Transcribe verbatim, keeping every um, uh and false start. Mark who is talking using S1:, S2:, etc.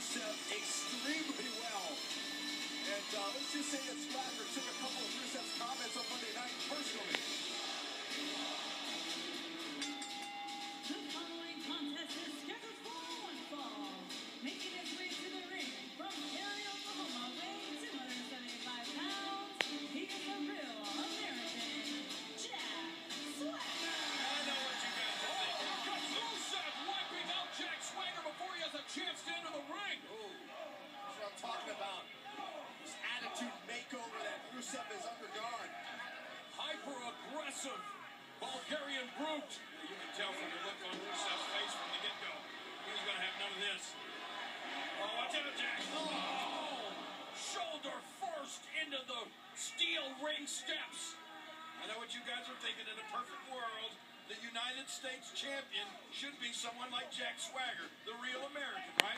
S1: Rusev extremely well. And uh, let's just say that Swagger took a couple of Rusev's comments on Monday night personally.
S2: The following contest is scheduled for one fall. Making his way to the ring from Cary, Oklahoma, weighing two hundred seventy-five pounds, he is a real American, Jack Swagger.
S3: I know what you guys are thinking. Got Rusev wiping out Jack Swagger before he has a chance to enter the ring.
S1: Ooh, that's what I'm talking about. This attitude makeover that Rusev is undergone.
S3: Hyper-aggressive Bulgarian brute. You can tell from the look on Rusev's face from the get-go. He's going to have none of this. Oh, watch out, Jack. Oh, shoulder first into the steel ring steps. I know what you guys are thinking. In a perfect world, the United States champion should be someone like Jack Swagger, the real American, right?